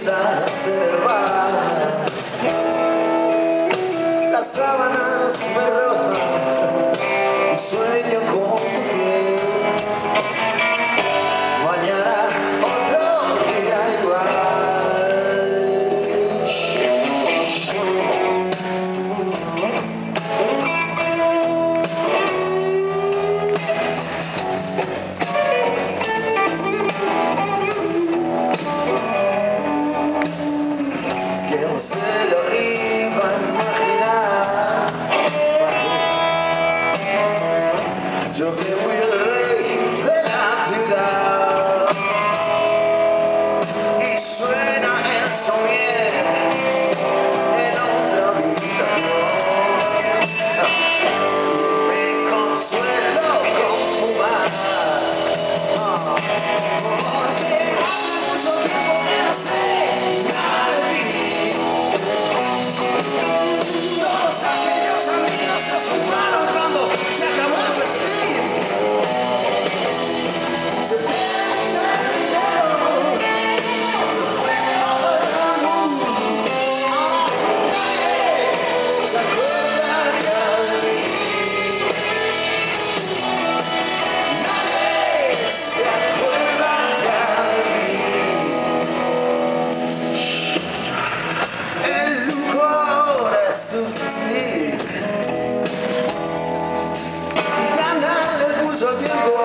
brisa se va. Las sábanas me rozan y sueño con tu piel. Mañana otro día igual. ¿Quién se lo iba a imaginar? Yo que fui el rey de la ciudad. Y suena el somier en otra habitación. Me consuelo con fumar. Porque hace mucho tiempo que no sé nada de ti. Todos aquellos amigos se sumaron cuando se acabó el festín. Se terminó el dinero, se fue todo el glamour. Nadie se acuerda ya de mí. Nadie se acuerda ya de mí. El lujo ahora es subsistir y ganar el pulso al tiempo.